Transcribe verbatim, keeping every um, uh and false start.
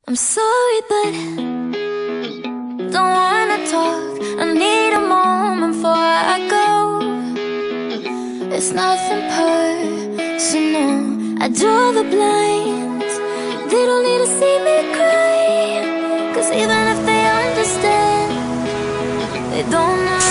I'm sorry, but don't wanna talk. I need a moment before I go. It's nothing personal. I draw the blinds. They don't need to see me cry, 'cause even if they understand, they don't know.